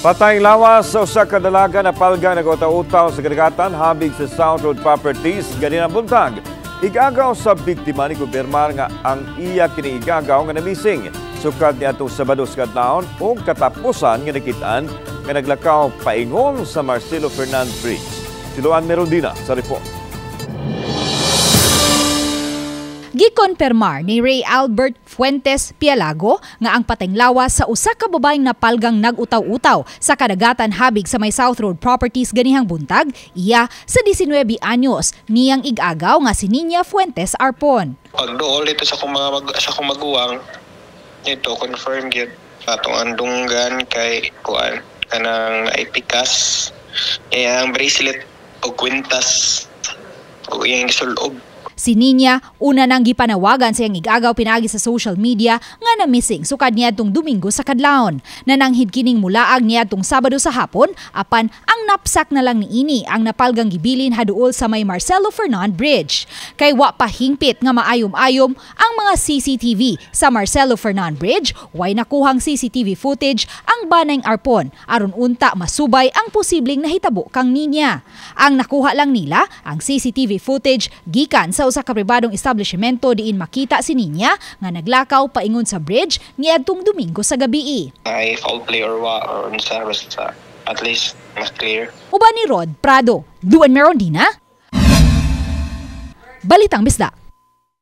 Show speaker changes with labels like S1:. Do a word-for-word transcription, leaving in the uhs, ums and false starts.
S1: Patay lawas sa usa ka dalaga na palgang nag-utaw-utaw sa kadagatan habig sa South Road Properties ganina buntag. Igagaw sa biktima ni kumpirmar nga ang iya kini igagaw nga namising. Sukad niya itong Sabado sa kadlawon o katapusan nga nakitaan nga naglakaw paingon sa Marcelo Fernand Bridge. Siluan Merondina sa report.
S2: Gikonpermar ni Ray Albert Fuentes Pialago nga ang patayng lawas sa usa ka babaeng napalgang nag-utaw-utaw sa kadagatan habig sa may South Road Properties ganihang buntag, iya sa labing nine anyos niyang igagaw nga si Niña Fuentes Arpon.
S3: Pagduol ito sa akong mga mag, sa akong maguwang, ito confirm gyud atong andunggan kay kuan kanang naipikas iyang bracelet o kwintas o iyang sulog.
S2: Si Niña una nang gipanawagan sa iyang igagaw pinagi sa social media nga na missing sukad niadtong Domingo sa kadlawon. Nananghid kining mulaag niadtong Sabado sa hapon apan ang napsak na lang niini ang napalgang gibilin haduol sa may Marcelo Fernand Bridge. Kay wa pa hingpit nga maayom-ayom ang mga C C T V sa Marcelo Fernand Bridge, way nakuhang C C T V footage ang banayng Arpon aron unta masubay ang posibleng nahitabo kang Niña. Ang nakuha lang nila ang C C T V footage gikan sa usa ka pribadong establishmento diin makita si Niña nga naglakaw paingon sa bridge niadtong Domingo sa gabii.
S3: Ay foul play or wa or unsa basta at least mas clear.
S2: Uban ni Rod Prado, Duan Merondina, Balitang Bisda.